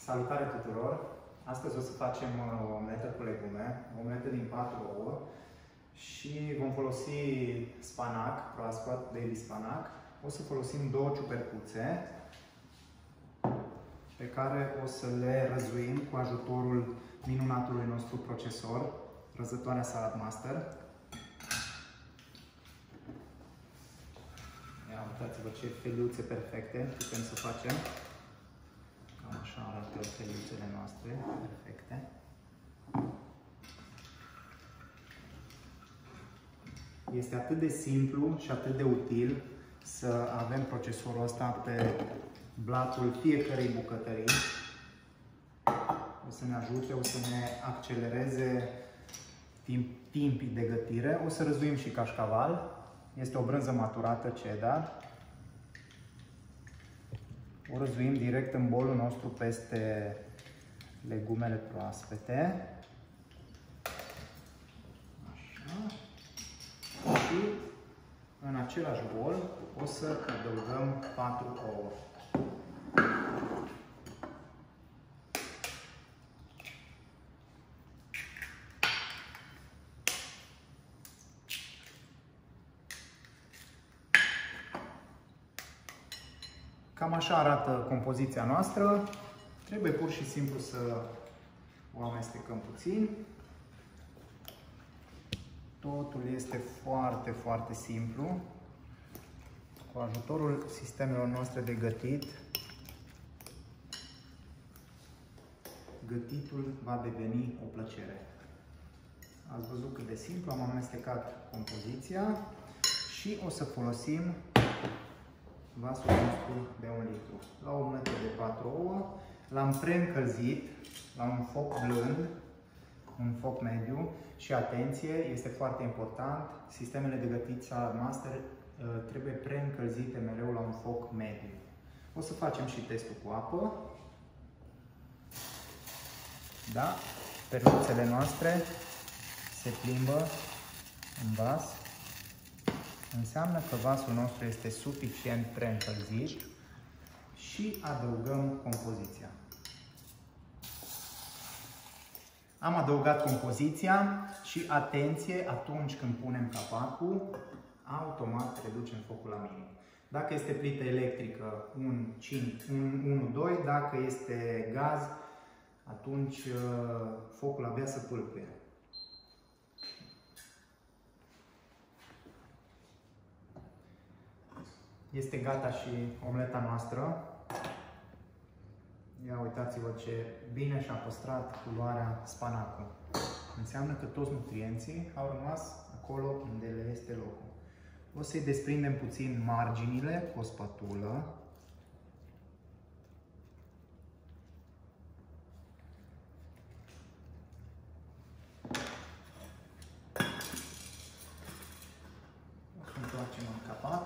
Salutare tuturor! Astăzi o să facem o omletă cu legume, o omletă din 4 ouă și vom folosi spanac proaspăt, baby spanac. O să folosim 2 ciupercuțe pe care o să le răzuim cu ajutorul minunatului nostru procesor, răzătoarea Saladmaster. Ia uitați-vă ce feliuțe perfecte putem să facem. Cam așa arată feliuțele noastre, perfecte. Este atât de simplu și atât de util să avem procesorul ăsta pe blatul fiecărei bucătării. O să ne ajute, o să ne accelereze timpii de gătire. O să răzuim și cașcaval. Este o brânză maturată cheddar. O răzuim direct în bolul nostru peste legumele proaspete. Așa. Și în același bol o să adăugăm 4 ouă. Cam așa arată compoziția noastră. Trebuie pur și simplu să o amestecăm puțin. Totul este foarte, foarte simplu. Cu ajutorul sistemelor noastre de gătit, gătitul va deveni o plăcere. Ați văzut cât de simplu am amestecat compoziția și o să folosim vasul nostru de 1 litru. La o omletă de 4 ouă, l-am preîncălzit la un foc blând, un foc mediu și atenție, este foarte important, sistemele de gătit Saladmaster trebuie preîncălzite mereu la un foc mediu. O să facem și testul cu apă. Da? Perluțele noastre se plimbă în vas. Înseamnă că vasul nostru este suficient preîncălzit și adăugăm compoziția. Am adăugat compoziția și atenție, atunci când punem capacul, automat reducem focul la minim. Dacă este plită electrică, 1-2, dacă este gaz, atunci focul abia să pâlpâie. Este gata și omleta noastră. Ia uitați-vă ce bine și-a păstrat culoarea spanacul. Înseamnă că toți nutrienții au rămas acolo unde le este locul. O să-i desprindem puțin marginile cu o spătulă. O să întoarcem în capac.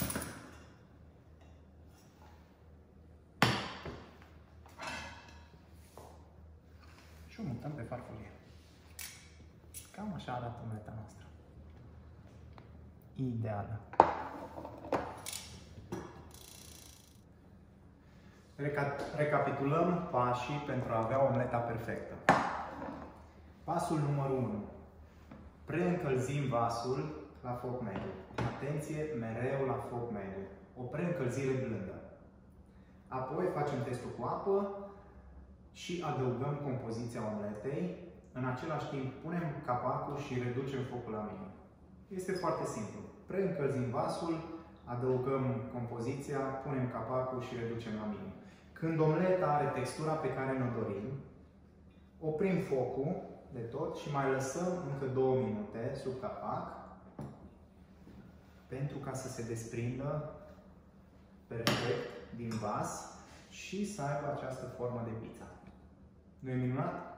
Și o mutăm pe farfurie. Cam așa arată omleta noastră. Ideală. Recapitulăm pașii pentru a avea omleta perfectă. Pasul numărul 1. Preîncălzim vasul la foc mediu. Atenție, mereu la foc mediu. O preîncălzire blândă. Apoi facem testul cu apă și adăugăm compoziția omletei. În același timp punem capacul și reducem focul la minim. Este foarte simplu. Preîncălzim vasul, adăugăm compoziția, punem capacul și reducem la minim. Când omleta are textura pe care ne-o dorim, oprim focul de tot și mai lăsăm încă 2 minute sub capac pentru ca să se desprindă perfect din vas și să aibă această formă de pizza. Nu e minunat?